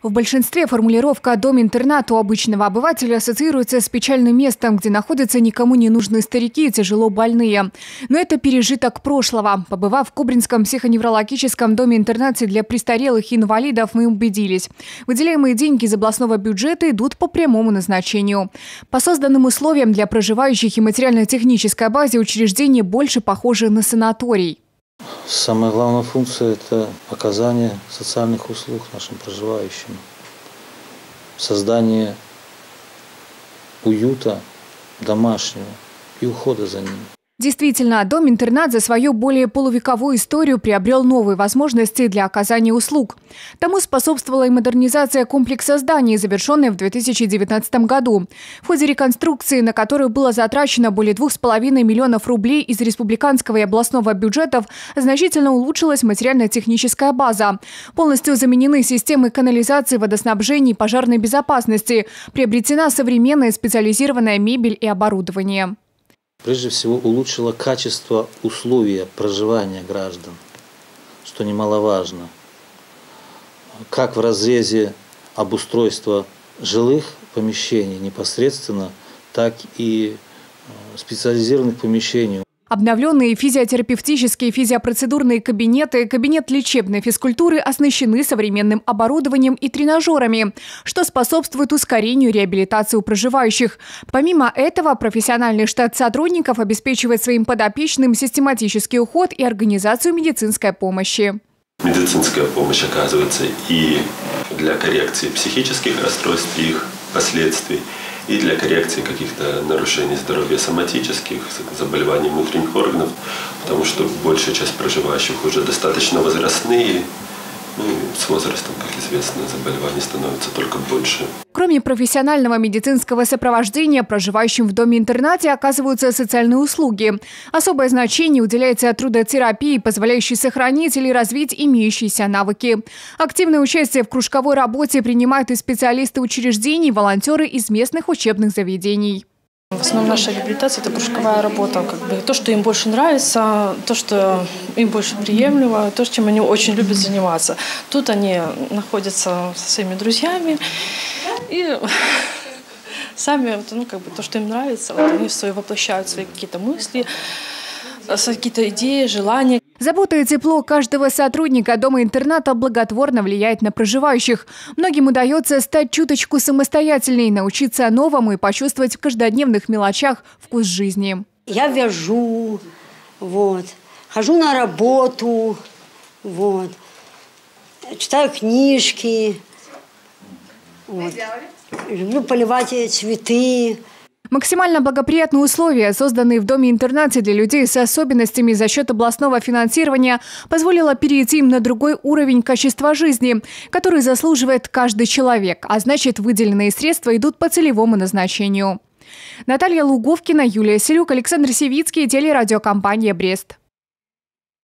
В большинстве формулировка «дом-интернат» у обычного обывателя ассоциируется с печальным местом, где находятся никому не нужные старики и тяжело больные. Но это пережиток прошлого. Побывав в Кубринском психоневрологическом доме-интернате для престарелых и инвалидов, мы убедились. Выделяемые деньги из областного бюджета идут по прямому назначению. По созданным условиям для проживающих и материально-технической базе учреждение больше похоже на санаторий. Самая главная функция – это оказание социальных услуг нашим проживающим, создание уюта домашнего и ухода за ним. Действительно, дом-интернат за свою более полувековую историю приобрел новые возможности для оказания услуг. Тому способствовала и модернизация комплекса зданий, завершенная в 2019 году. В ходе реконструкции, на которую было затрачено более 2,5 миллионов рублей из республиканского и областного бюджетов, значительно улучшилась материально-техническая база. Полностью заменены системы канализации, водоснабжения и пожарной безопасности. Приобретена современная специализированная мебель и оборудование. Прежде всего улучшило качество условий проживания граждан, что немаловажно, как в разрезе обустройства жилых помещений непосредственно, так и специализированных помещений. Обновленные физиотерапевтические и физиопроцедурные кабинеты, кабинет лечебной физкультуры оснащены современным оборудованием и тренажерами, что способствует ускорению реабилитации у проживающих. Помимо этого, профессиональный штат сотрудников обеспечивает своим подопечным систематический уход и организацию медицинской помощи. Медицинская помощь оказывается и для коррекции психических расстройств и их последствий, и для коррекции каких-то нарушений здоровья соматических, заболеваний внутренних органов, потому что большая часть проживающих уже достаточно возрастные. Ну и с возрастом, как известно, заболеваний становится только больше. Кроме профессионального медицинского сопровождения, проживающим в доме-интернате оказываются социальные услуги. Особое значение уделяется трудотерапии, позволяющей сохранить или развить имеющиеся навыки. Активное участие в кружковой работе принимают и специалисты учреждений, волонтеры из местных учебных заведений. В основном наша реабилитация – это кружковая работа. То, что им больше нравится, то, что им больше приемлемо, то, чем они очень любят заниматься. Тут они находятся со своими друзьями и сами, то, что им нравится, они воплощают свои какие-то мысли, какие-то идеи, желания. Забота и тепло каждого сотрудника дома-интерната благотворно влияет на проживающих. Многим удается стать чуточку самостоятельней, научиться новому и почувствовать в каждодневных мелочах вкус жизни. Я вяжу, хожу на работу, читаю книжки, люблю поливать цветы. Максимально благоприятные условия, созданные в доме-интернате для людей с особенностями за счет областного финансирования, позволило перейти им на другой уровень качества жизни, который заслуживает каждый человек, а значит, выделенные средства идут по целевому назначению. Наталья Луговкина, Юлия Селюк, Александр Севицкий, телерадиокомпания «Брест».